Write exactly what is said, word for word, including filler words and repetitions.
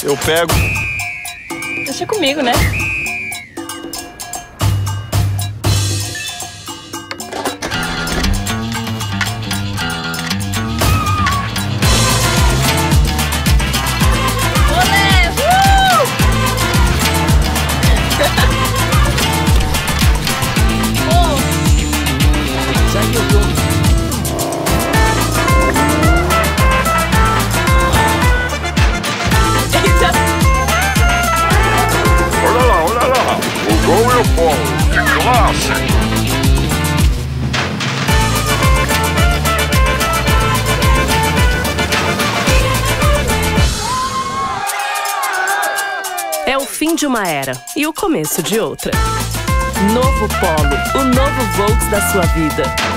Eu pego. Deixa comigo, né? Olé! Uh! Oh. Segue o jogo. Olha lá, olha lá. O gol e o bolo. Que classe! É o fim de uma era e o começo de outra. Novo Polo, o novo Volks da sua vida.